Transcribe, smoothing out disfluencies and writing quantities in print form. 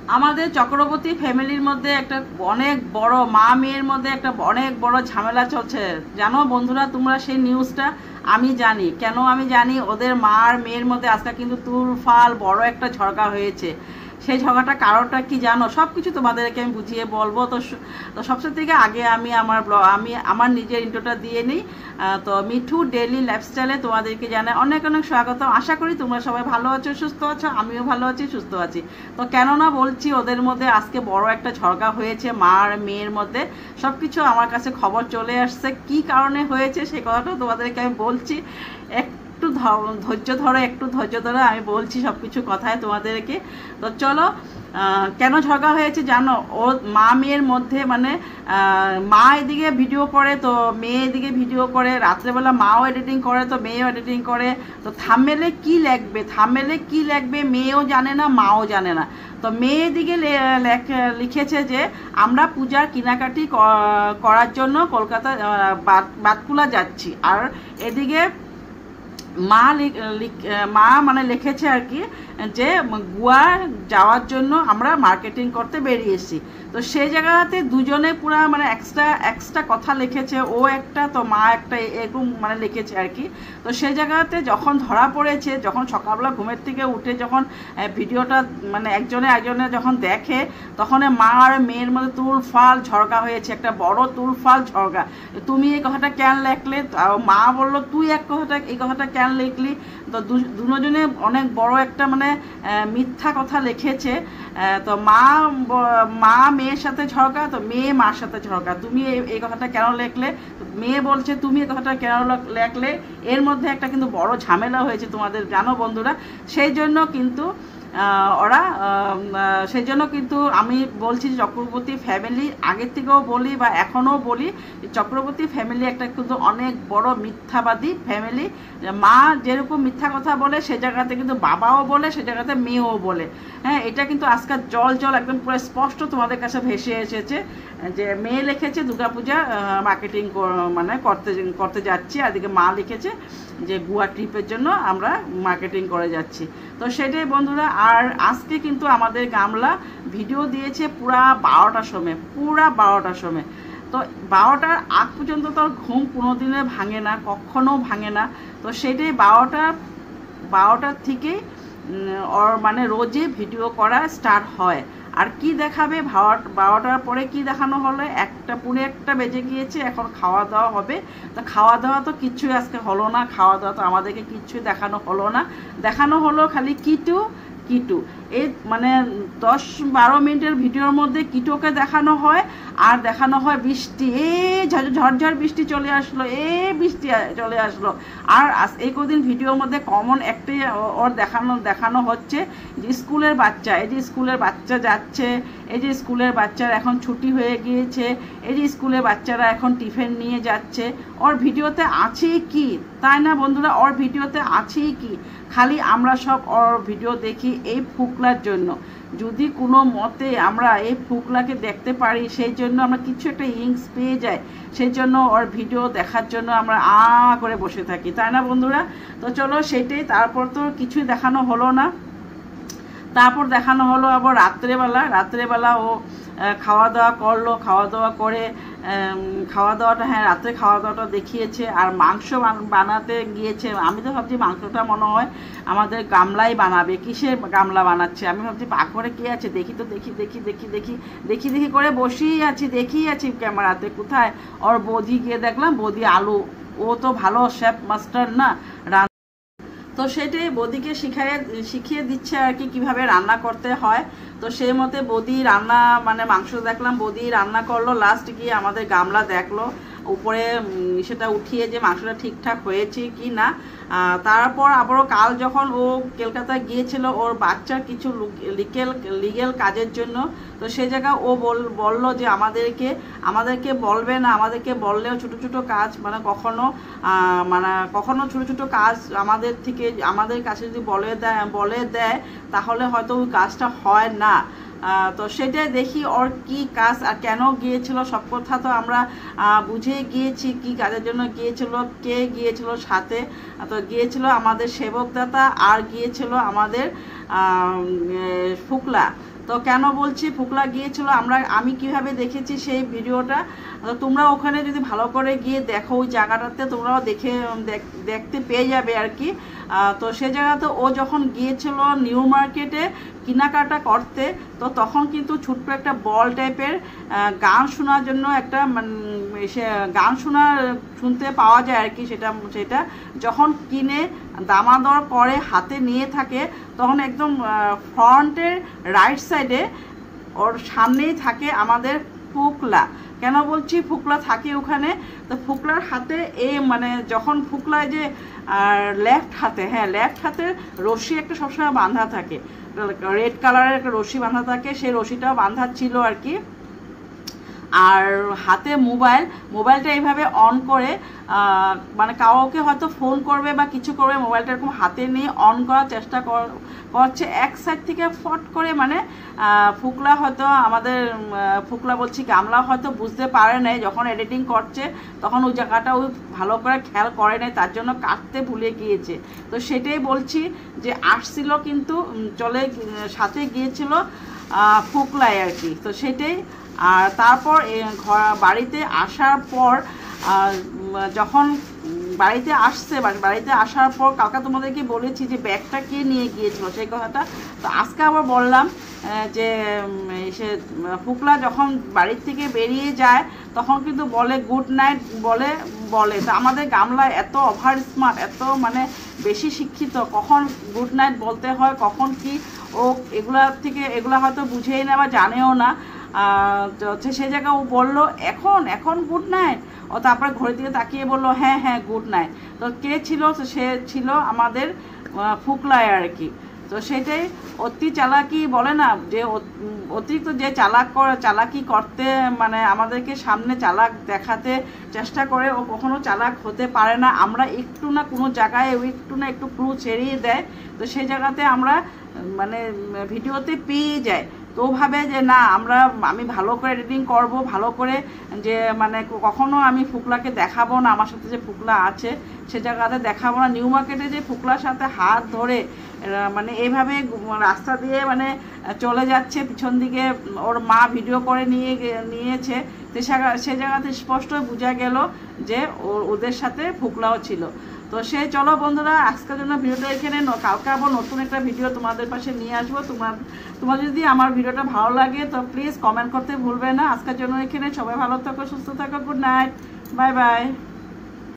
আমাদের চক্রবর্তী ফ্যামিলির মধ্যে একটা অনেক বড় মা মেয়ের মধ্যে একটা অনেক বড় ঝামেলা চলছে জানো বন্ধুরা তোমরা সেই নিউজটা। আমি জানি কেন, আমি জানি ওদের মা আর মেয়ের মধ্যে আজকে কিন্তু তুলফাল বড় একটা ঝগড়া হয়েছে। সেই ঝগড়াটা কারণটা কি জানো, সব কিছু তোমাদেরকে আমি বুঝিয়ে বলবো। তো সবচেয়ে থেকে আগে আমি আমার নিজের ইন্ট্রোটা দিয়ে নিই। তো মিঠু ডেইলি লাইফস্টাইলে তোমাদেরকে জানাই অনেক অনেক স্বাগত। আশা করি তোমরা সবাই ভালো আছো, সুস্থ আছো, আমিও ভালো আছি, সুস্থ আছি। তো কেননা বলছি ওদের মধ্যে আজকে বড় একটা ঝগড়া হয়েছে মা আর মেয়ের মধ্যে। সব কিছু আমার কাছে খবর চলে আসছে, কি কারণে হয়েছে সেই কথাটা তোমাদেরকে আমি বলছি। একটু ধৈর্য ধরো, আমি বলছি সব কিছু কথায় তোমাদেরকে। তো চলো, কেন ঝগড়া হয়েছে জানো, ও মা মেয়ের মধ্যে মানে মা এদিকে ভিডিও করে তো মেয়ে এদিকে ভিডিও করে, রাত্রেবেলা মাও এডিটিং করে তো মেয়েও এডিটিং করে। তো থাম্বনেলে কি লাগবে মেয়েও জানে না মাও জানে না। তো মেয়ে এদিকে লিখেছে যে আমরা পূজার কেনাকাটি করার জন্য কলকাতা বাতকুলা যাচ্ছি, আর এদিকে মা মানে লিখেছে আর কি যে গোয়া যাওয়ার জন্য আমরা মার্কেটিং করতে বেরিয়েছি। তো সেই জায়গাতে দুজনে পুরা মানে এক্সট্রা কথা লিখেছে, ও একটা তো মা একটা, এরকম মানে লিখেছে আর কি। তো সেই জায়গাতে যখন ধরা পড়েছে, যখন সকালবেলা ঘুমের থেকে উঠে যখন ভিডিওটা মানে একজনে যখন দেখে, তখন মা আর মেয়ের মধ্যে তুলফাল ঝগড়া হয়েছে, একটা বড় তুলফাল ঝগড়া। তুমি এই কথাটা কেন লিখলে, মা বললো তুই এই কথাটা কেন লিখলি। তো দুজনে অনেক বড় একটা মানে মিথ্যা কথা লিখেছে। তো মা মেয়ের সাথে ঝগড়া, তো মেয়ে মার সাথে ঝগড়া, তুমি এই কথাটা কেন লিখলে। মেয়ে বলছে তুমি এই কথাটা কেন লিখলে। এর মধ্যে একটা কিন্তু বড় ঝামেলা হয়েছে তোমাদের জানো বন্ধুরা। সেই জন্য কিন্তু আমি বলছি চক্রবর্তী ফ্যামিলি, আগের থেকেও বলি বা এখনও বলি, চক্রবর্তী ফ্যামিলি একটা কিন্তু অনেক বড় মিথ্যাবাদী ফ্যামিলি। মা যেরকম মিথ্যা কথা বলে সে জায়গাতে কিন্তু বাবাও বলে, সে জায়গাতে মেয়েও বলে। হ্যাঁ, এটা কিন্তু আজকাল জল একদম পুরো স্পষ্ট তোমাদের কাছে ভেসে এসেছে যে মেয়ে লিখেছে দুর্গাপূজা মার্কেটিং মানে করতে যাচ্ছি, আর এদিকে মা লিখেছে যে গোয়া ট্রিপের জন্য আমরা মার্কেটিং করে যাচ্ছি। তো সেটাই বন্ধুরা। আর আজকে কিন্তু আমাদের গামলা ভিডিও দিয়েছে পুরা 12টার সময়। তো 12টার আগ পর্যন্ত তো ঘুম কোনোদিনে ভাঙে না, কখনো ভাঙে না। তো সেটাই 12টার থেকেই ওর মানে রোজই ভিডিও করা স্টার্ট হয়। আর কি দেখাবে, 12টার পরে কি দেখানো হলো, 1:15 বেজে গিয়েছে, এখন খাওয়া দাওয়া হবে। তো খাওয়া দাওয়া তো কিচ্ছুই আজকে হলো না, খাওয়া দাওয়া তো আমাদেরকে কিচ্ছুই দেখানো হলো না। দেখানো হলো খালি কিটু। এই মানে 10-12 মিনিটের ভিডিওর মধ্যে কিটোকে দেখানো হয়, আর দেখানো হয় বৃষ্টি, ঝড়ঝড় বৃষ্টি চলে আসলো। আর এই কদিন ভিডিওর মধ্যে কমন একটাই ওর দেখানো হচ্ছে যে স্কুলের বাচ্চা, এই যে স্কুলের বাচ্চা যাচ্ছে, এই যে স্কুলের বাচ্চার এখন ছুটি হয়ে গিয়েছে, এই যে স্কুলের বাচ্চারা এখন টিফিন নিয়ে যাচ্ছে। ওর ভিডিওতে আছেই কি, তাই না বন্ধুরা? ওর ভিডিওতে আছেই কি, খালি আমরা সব ওর ভিডিও দেখি এই ফুকলার জন্য। যদি কোনো মতে আমরা এই ফুকলাকে দেখতে পারি, সেই জন্য আমরা কিছু একটা ইংস পেয়ে যাই, সেই জন্য ওর ভিডিও দেখার জন্য আমরা করে বসে থাকি, তাই না বন্ধুরা? তো চলো সেটাই। তারপর তো কিছুই দেখানো হলো না। তারপর দেখানো হলো আবার রাত্রেবেলা ও খাওয়া দাওয়া করলো, খাওয়া দাওয়া করে রাত্রে খাওয়া দাওয়াটা দেখিয়েছে। আর মাংস বানাতে গিয়েছে। আমি তো ভাবছি মাংসটা মনে হয় আমাদের গামলাই বানাবে, কিসের গামলা বানাচ্ছে। আমি ভাবছি পাকঘরে কে আছে, দেখি করে বসেই আছি ক্যামেরাতে। কোথায় ওর বৌদি গিয়ে দেখলাম, বৌদি আলু, ও তো ভালো শেফ মাস্টার না, তো সেটাই বৌদিকে শিখিয়ে দিচ্ছে আর কি কীভাবে রান্না করতে হয়। তো সেই মতে বৌদি রান্না মানে মাংস দেখলাম বৌদি রান্না করলো। লাস্ট গিয়ে আমাদের গামলা দেখলো উপরে সেটা উঠিয়ে যে মাংসটা ঠিকঠাক হয়েছে কি না। তারপর আবারও কাল যখন ও কলকাতায় গিয়েছিল ওর বাচ্চার কিছু লিগেল কাজের জন্য, তো সেই জায়গায় ও বললো যে আমাদেরকে বলবে না, আমাদেরকে বললেও ছোটো কাজ মানে কখনো ছোটো কাজ আমাদের কাছে যদি বলে দেয় তাহলে হয়তো ওই কাজটা হয় না। তো সেটাই দেখি ওর কি কাজ আর কেন গিয়েছিল, সব কথা তো আমরা বুঝে গিয়েছি কি কাজের জন্য গিয়েছিল, কে গিয়েছিল সাথে। তো গিয়েছিল আমাদের সেবকদাতা আর গিয়েছিল আমাদের ফুকলা। তো কেন বলছি ফুকলা গিয়েছিল, আমি কিভাবে দেখেছি সেই ভিডিওটা, তো তোমরা ওখানে যদি ভালো করে গিয়ে দেখো ওই জায়গাটাতে তোমরাও দেখতে পেয়ে যাবে আর কি। তো সে জায়গাতে ও যখন গিয়েছিল নিউ মার্কেটে কেনাকাটা করতে, তো তখন কিন্তু ছোট্ট একটা বল টাইপের গান শোনার জন্য একটা সে গান শুনতে পাওয়া যায় আর কি। সেটা যখন কিনে দামাদর করে হাতে নিয়ে থাকে, তখন একদম ফ্রন্টের রাইট সাইডে ওর সামনেই থাকে আমাদের ফুকলা। কেন বলছি ফুকলা থাকে ওখানে, তো ফুকলার হাতে যখন ফুকলায় যে লেফট হাতে রশি একটা সবসময় বাঁধা থাকে, রেড কালারের একটা রশি বাঁধা থাকে, সেই রশিটাও বাঁধা ছিল আর কি। আর হাতে মোবাইলটা এইভাবে অন করে কাউকে হয়তো ফোন করবে বা কিছু করবে, মোবাইলটা এরকম হাতে নিয়ে অন করার চেষ্টা করছে। এক সাইড থেকে ফট করে ফুকলা হয়তো ফুকলা বলছি গামলা হয়তো বুঝতে পারে নাই, যখন এডিটিং করছে তখন ওই জায়গাটা ওই ভালো করে খেয়াল করে নাই, তার জন্য কাটতে ভুলে গিয়েছে। তো সেটাই বলছি যে আসছিল কিন্তু সাথে গিয়েছিল ফুকলায় আর কি। তো সেটাই। আর তারপর বাড়িতে আসার পর যখন বাড়িতে আসার পর কালকে তোমাদেরকে বলেছি যে ব্যাগটা কে নিয়ে গিয়েছিল সেই কথাটা। তো আজকে আবার বললাম যে সে ফুকলা যখন বাড়ির থেকে বেরিয়ে যায় তখন কিন্তু বলে গুড নাইট বলে। তো আমাদের গামলা এত ওভার স্মার্ট, এত বেশি শিক্ষিত, কখন গুড নাইট বলতে হয় কখন কি ও এগুলা হয়তো বুঝেই না বা জানেও না। সে জায়গায় ও বললো এখন গুড নাইট, ও তারপরে ঘড়ির দিকে তাকিয়ে বললো হ্যাঁ গুড নাইট। তো কে ছিল? সে ছিল আমাদের ফুকলায় আর কি। তো সেটাই অতি চালাকি বলে না, যে অতিরিক্ত যে চালাকি করতে আমাদেরকে সামনে চালাক দেখাতে চেষ্টা করে, ও কখনো চালাক হতে পারে না। আমরা একটু না কোনো জায়গায় একটু ক্লু ছেড়িয়ে দেয়, তো সেই জায়গাতে আমরা ভিডিওতে পেয়ে যাই। তো ভাবে যে না আমি ভালো করে এডিটিং করব, ভালো করে যে কখনো আমি ফুকলাকে দেখাবো না আমার সাথে যে ফুকলা আছে, সে জায়গাতে দেখাবো না। নিউ মার্কেটে যে ফুকলার সাথে হাত ধরে এইভাবে রাস্তা দিয়ে চলে যাচ্ছে, পিছন দিকে ওর মা ভিডিও করে নিয়েছে, সে জায়গাতে স্পষ্ট বোঝা গেল যে ওদের সাথে ফুকলাও ছিল। তো চলো বন্ধুরা, আজকের জন্য ভিডিওটা এখানে, কালকে আবার নতুন একটা ভিডিও তোমাদের পাশে নিয়ে আসবো। তোমার যদি আমার ভিডিওটা ভালো লাগে তো প্লিজ কমেন্ট করতে ভুলবে না। আজকের জন্য এখানে, সবাই ভালো থাকো, সুস্থ থাকো, গুড নাইট, বাই বাই।